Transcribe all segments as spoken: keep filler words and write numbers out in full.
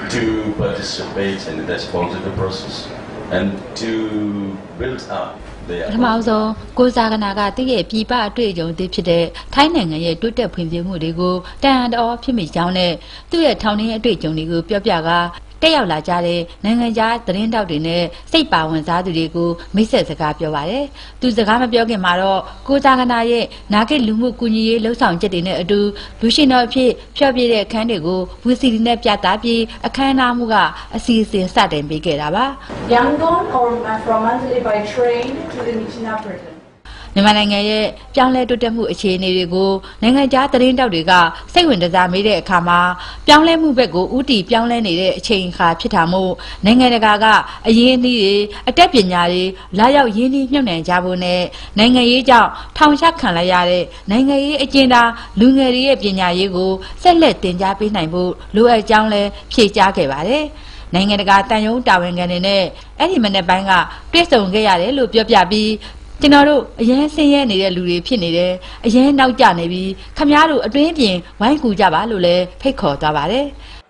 to participate in this political process and to build up their ပထမဆုံးကိုဇာကနာကတည့်ရဲ့ပြည်ပအတွေ့အကြုံအသစ်ဖြစ်တဲ့ထိုင်းနိုင်ငံရဲ့တိုးတက်ဖွံ့ဖြိုးမှုတွေကိုတန်အံ့တော်ဖြစ်မိကြောင်းနဲ့သူ့ရဲ့ထောင်နှင်းအတွေ့အကြုံတွေကိုပြောပြကတက်ရောက်လာကြတဲ့နိုင်ငံခြားသတင်းတောက်တွေနဲ့စိတ်ပါဝင်စားသူတွေကိုမိတ်ဆက်စကားပြောပါတယ်။သူစကားမပြောခင်မှာတော့ကိုဇာကနာရဲ့နာဂစ်လူမှုကူညီရေးလှုပ်ဆောင်ချက်တွေနဲ့အတူလူရှင်တော်အဖြစ်ဖျော်ဖြေတဲ့အခန်းတွေကိုဝီစီဒီနဲ့ပြသပြီးအခမ်းအနားမှုကအစီအစဉ်စတင်ပေးခဲ့တာပါ။ Yangon or from Mandalay by train to the Michina prison. မြန်မာနိုင်ငံရဲ့ပြောင်းလဲတိုးတက်မှုအခြေအနေတွေကိုနိုင်ငံခြားသတင်းတောက်တွေကစိတ်ဝင်စားမိတဲ့အခါမှာပြောင်းလဲမှုဘက်ကိုဥတီပြောင်းလဲနေတဲ့အချိန်အခါဖြစ်တာမို့နိုင်ငံတကာကအရင်းအနှီးတွေအတက်ပညာတွေလာရောက်ရင်းနှီးမြှုပ်နှံကြဖို့နဲ့နိုင်ငံရေးကြောင့်ထောင်ချခံလိုက်ရတဲ့နိုင်ငံရေးအကျဉ်းသားလူငယ်တွေရဲ့ပညာရေးကိုဆက်လက်တင် जा ပေးနိုင်ဖို့လိုအပ်ကြောင်းလဲဖြေကြားခဲ့ပါတယ်။နိုင်ငံတကာတန်ယုံတာဝန်ခံတွေနဲ့အဲ့ဒီမနေ့ပိုင်းကတွေ့ဆုံခဲ့ရတယ်လို့ပြောပြပြီးကျွန်တော်တို့အရင်ဆင်းရဲနေတဲ့လူတွေဖြစ်နေတယ်အရင်နောက်ကျနေပြီးခမားတို့အတွင်းပြင်ဝိုင်းကူကြပါလို့လည်းဖိတ်ခေါ်သွားပါတယ်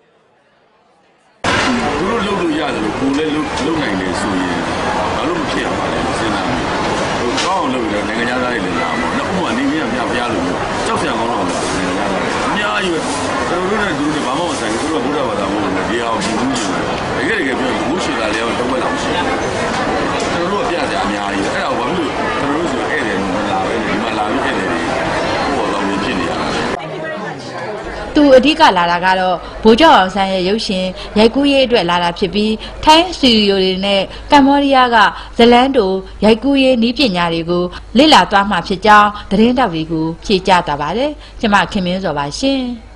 သူတို့လုပ်လို့ရတယ်လို့ကိုယ်လည်းလုပ်လုပ်နိုင်တယ်ဆိုရင်ဘာလို့မဖြစ်ရပါလဲစဉ်းစားမိဟိုကောင်းအောင်လုပ်ရနိုင်ငံခြားသားတွေလည်းလာမှာနောက်ဥပမာနေမရပြပြလို့ကြောက်စရာကောင်းတော့နိုင်ငံခြားသားအများကြီးပဲကျွန်တော်တို့နဲ့သူတို့ဘာမှမဆိုင်ဘူးသူတို့ကဘုရားဘာသာမဟုတ်ဘူးဒီအောင်ဒီဘူးကြီးတကယ်တကယ်ပြောရင်ဘုရှိတာလည်းတော့ဝက်လောက်ရှိတယ်ကျွန်တော်တို့ကပြစရာအများကြီးအဲ့ဒါဘာလို့ကျွန်တော်တို့ဆိုဧည့်သည်မလာပဲဒီမှာလာပြီးဧည့်သည်တွေဟိုတော့ဖြစ်နေရတာသူအဓိကလာတာကတော့ဗိုလ်ချုပ်အောင်ဆန်းရဲ့ရုပ်ရှင်ရိုက်ကူးရေးအတွက်လာတာဖြစ်ပြီးထိုင်းစတူဒီယိုတွေနဲ့ကမ္ဘောဒီးယားကဇလန်းတိုရိုက်ကူးရေးနည်းပညာတွေကိုလေ့လာသွားမှဖြစ်ကြောင်းသတင်းတောက်တွေကိုဖြေကြားတာပါတယ်။ကျွန်မခင်မင်းစောပါရှင်။